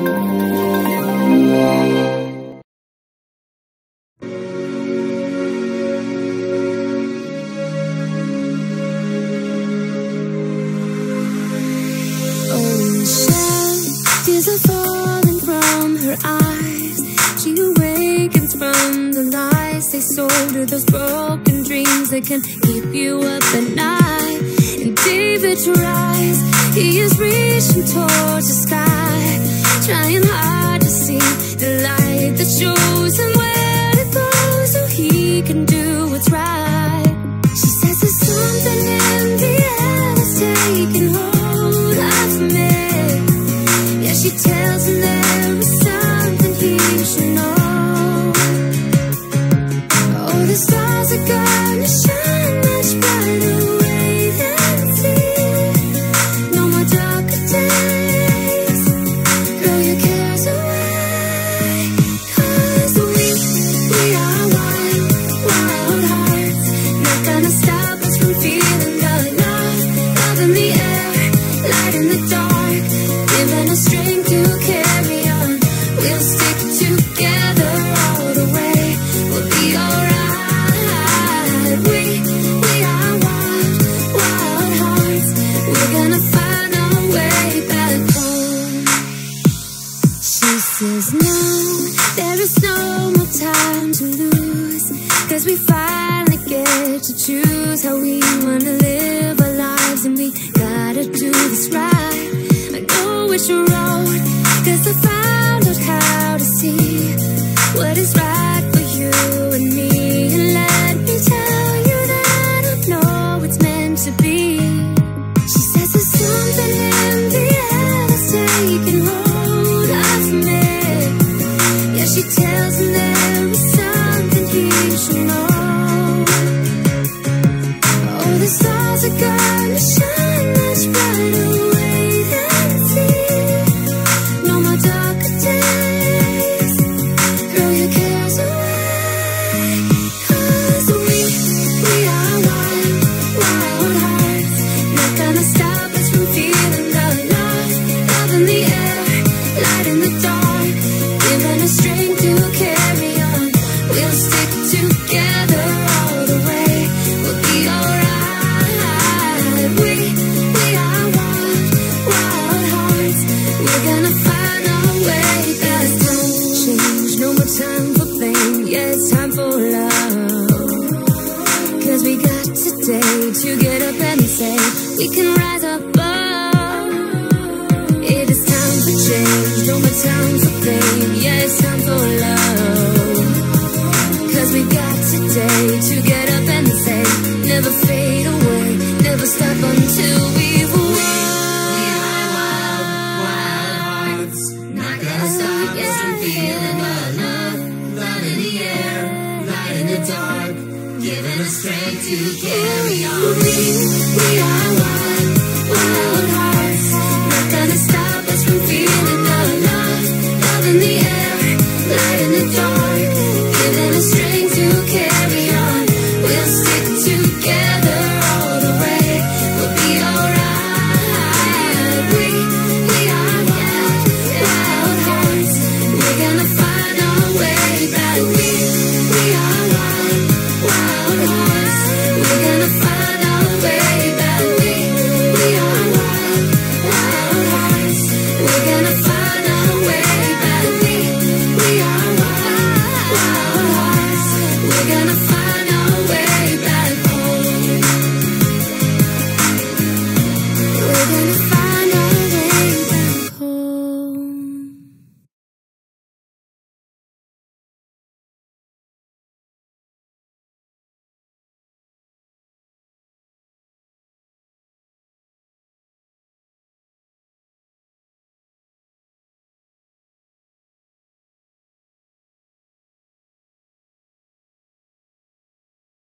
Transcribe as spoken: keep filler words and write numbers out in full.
Tears are falling from her eyes. She awakens from the lies they sold her, those broken dreams that can keep you up at night. And David tries, he is reaching towards the sky, trying hard to see the light that shows him where to go so he can do what's right. She says there's something in the air that's taking hold of me. She tells him there is something he should know. Oh, the stars are gonna shine much brighter way than fear. No more darker days, throw your cares away. 'Cause we, we are wild, wild hearts. Not gonna stop us from feeling the love, love in the air, light in the dark, giving us strength to carry on. We'll stick together all the way. We'll be alright. We, we are wild, wild hearts. We're gonna find our way back home. She says no, there is no more time to lose, 'cause we finally get to choose how we wanna live our lives. And we gotta do this right. I know which road, 'cause I found out how to see what is right.